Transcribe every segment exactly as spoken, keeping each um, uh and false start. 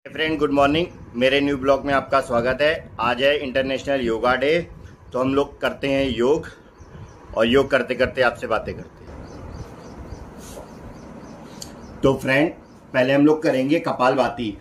Friend good morning. मेरे new blog में आपका स्वागत है। आज है इंटरनेशनल योगा डे। तो हम लोग करते हैं योग और योग करते करते आपसे बातें करते हैं। तो फ्रेंड पहले हम लोग करेंगे कपालभाति।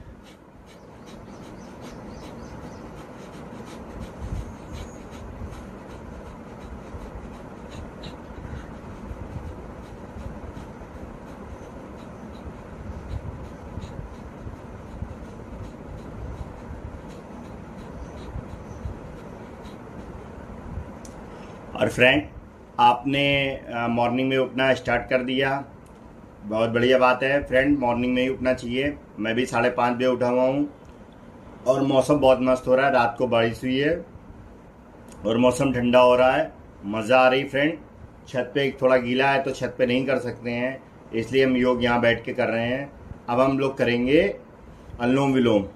और फ्रेंड आपने मॉर्निंग में उठना स्टार्ट कर दिया, बहुत बढ़िया बात है। फ्रेंड मॉर्निंग में ही उठना चाहिए। मैं भी साढ़े पाँच बजे उठा हुआ हूँ और मौसम बहुत मस्त हो रहा है। रात को बारिश हुई है और मौसम ठंडा हो रहा है, मज़ा आ रही। फ्रेंड छत पे थोड़ा गीला है तो छत पे नहीं कर सकते हैं, इसलिए हम योग यहाँ बैठ के कर रहे हैं। अब हम लोग करेंगे अनुलोम विलोम।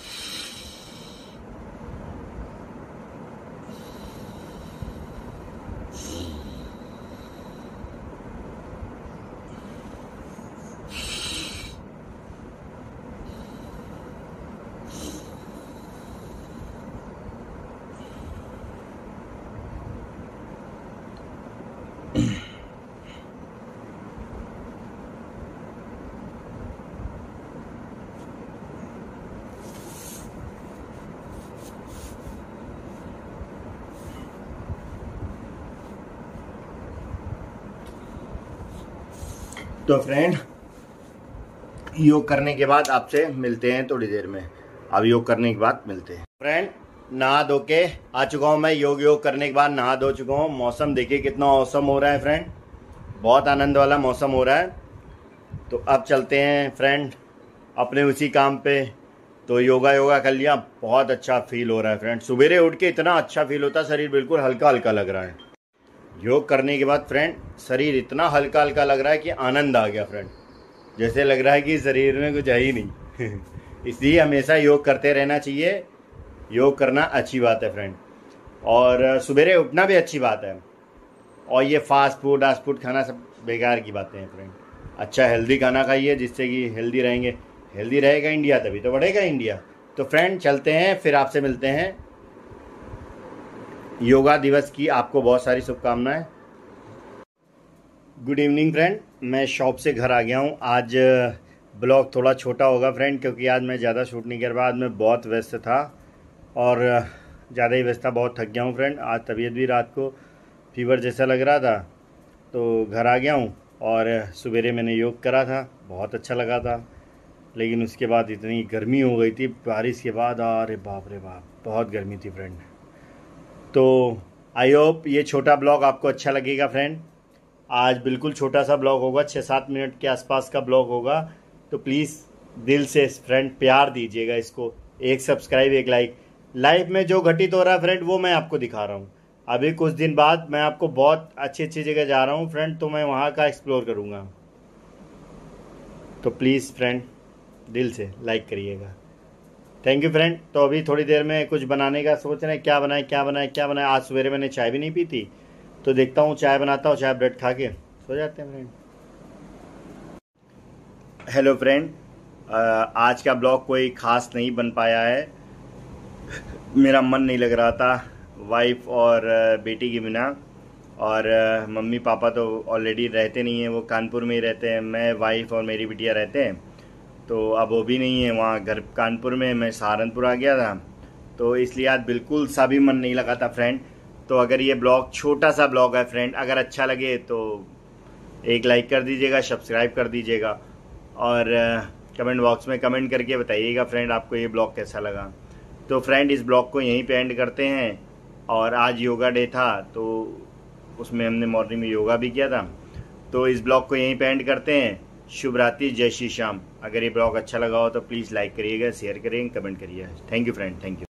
तो फ्रेंड योग करने के बाद आपसे मिलते हैं थोड़ी देर में। अब योग करने के बाद मिलते हैं। फ्रेंड नहा धो के आ चुका हूँ मैं। योग योग करने के बाद नहा धो चुका हूँ। मौसम देखिए कितना औसम हो रहा है फ्रेंड, बहुत आनंद वाला मौसम हो रहा है। तो अब चलते हैं फ्रेंड अपने उसी काम पे। तो योगा योगा कर लिया, बहुत अच्छा फील हो रहा है फ्रेंड। सुबेरे उठ के इतना अच्छा फील होता है, शरीर बिल्कुल हल्का हल्का लग रहा है। योग करने के बाद फ्रेंड शरीर इतना हल्का हल्का लग रहा है कि आनंद आ गया फ्रेंड। जैसे लग रहा है कि शरीर में कुछ है ही नहीं। इसलिए हमेशा योग करते रहना चाहिए। योग करना अच्छी बात है फ्रेंड, और सुबेरे उठना भी अच्छी बात है। और ये फास्ट फूड फास्ट फूड खाना सब बेकार की बातें हैं फ्रेंड। अच्छा हेल्दी खाना खाइए, जिससे कि हेल्दी रहेंगे। हेल्दी रहेगा इंडिया तभी तो बढ़ेगा इंडिया। तो फ्रेंड चलते हैं, फिर आपसे मिलते हैं। योगा दिवस की आपको बहुत सारी शुभकामनाएं। गुड इवनिंग फ्रेंड, मैं शॉप से घर आ गया हूँ। आज ब्लॉग थोड़ा छोटा होगा फ्रेंड, क्योंकि आज मैं ज़्यादा शूट नहीं कर पाया। आज मैं बहुत व्यस्त था और ज़्यादा ही व्यस्त था, बहुत थक गया हूँ फ्रेंड। आज तबीयत भी रात को फीवर जैसा लग रहा था, तो घर आ गया हूँ। और सवेरे मैंने योग करा था, बहुत अच्छा लगा था। लेकिन उसके बाद इतनी गर्मी हो गई थी बारिश के बाद, अरे बाप रे बाप, बहुत गर्मी थी फ्रेंड। तो आई होप ये छोटा ब्लॉग आपको अच्छा लगेगा फ्रेंड। आज बिल्कुल छोटा सा ब्लॉग होगा, छः सात मिनट के आसपास का ब्लॉग होगा। तो प्लीज़ दिल से फ्रेंड प्यार दीजिएगा इसको। एक सब्सक्राइब, एक लाइक। लाइफ में जो घटित हो रहा है फ्रेंड वो मैं आपको दिखा रहा हूँ। अभी कुछ दिन बाद मैं आपको बहुत अच्छी अच्छी जगह जा रहा हूँ फ्रेंड, तो मैं वहाँ का एक्सप्लोर करूँगा। तो प्लीज़ फ्रेंड दिल से लाइक करिएगा। Thank you friend. तो अभी थोड़ी देर में कुछ बनाने का सोच रहे हैं, क्या बनाए क्या बनाए क्या बनाए। आज सवेरे मैंने चाय भी नहीं पी थी, तो देखता हूँ चाय बनाता हूँ, चाय ब्रेड खा के सो जाते हैं फ्रेंड। हेलो फ्रेंड, आज का ब्लॉग कोई ख़ास नहीं बन पाया है। मेरा मन नहीं लग रहा था वाइफ और बेटी के बिना। और मम्मी पापा तो ऑलरेडी रहते नहीं हैं, वो कानपुर में ही रहते हैं। मैं, वाइफ और मेरी बिटिया रहते हैं। तो अब वो भी नहीं है वहाँ, घर कानपुर में। मैं सहारनपुर आ गया था, तो इसलिए आज बिल्कुल सा भी मन नहीं लगा था फ्रेंड। तो अगर ये ब्लॉग छोटा सा ब्लॉग है फ्रेंड, अगर अच्छा लगे तो एक लाइक कर दीजिएगा, सब्सक्राइब कर दीजिएगा, और कमेंट बॉक्स में कमेंट करके बताइएगा फ्रेंड आपको ये ब्लॉग कैसा लगा। तो फ्रेंड इस ब्लॉग को यहीं पे एंड करते हैं। और आज योगा डे था, तो उसमें हमने मॉर्निंग में योगा भी किया था। तो इस ब्लॉग को यहीं पे एंड करते हैं। शुभ रात्रि, जय श्री श्याम। अगर ये ब्लॉग अच्छा लगा हो तो प्लीज़ लाइक करिएगा, शेयर करिएगा, कमेंट करिएगा। Thank you friend, thank you.